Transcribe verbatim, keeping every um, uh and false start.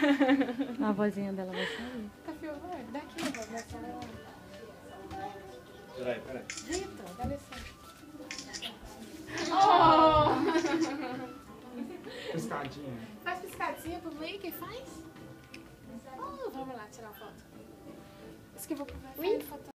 A vozinha dela vai sair. Tá filmando? Daqui, vó, vai falar. Peraí, peraí. Vitor, dá licença. Oh! Piscadinha. Faz piscadinha pro Blake, faz? Oh, vamos lá tirar uma foto. Isso que eu vou aproveitar.